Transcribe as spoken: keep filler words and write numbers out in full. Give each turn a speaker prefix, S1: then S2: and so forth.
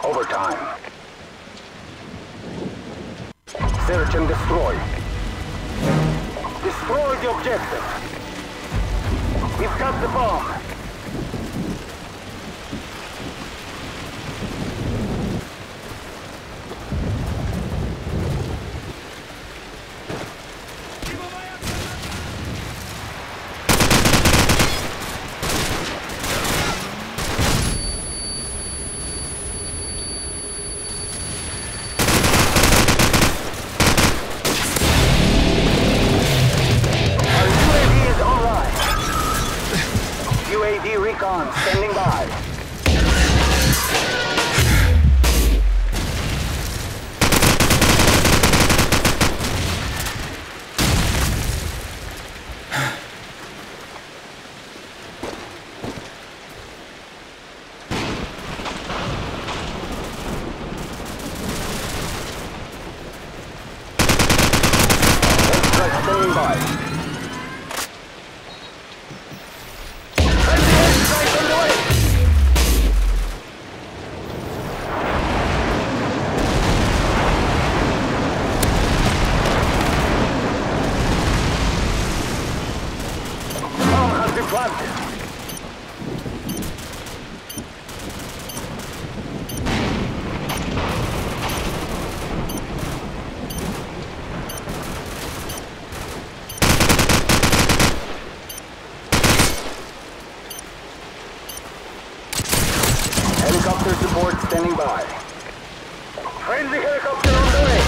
S1: Overtime. Search and destroy. Destroy the objective. We've got the bomb. U A V recon standing by. Airstrike standing by. Planted. Helicopter support standing by. Friendly helicopter on the way.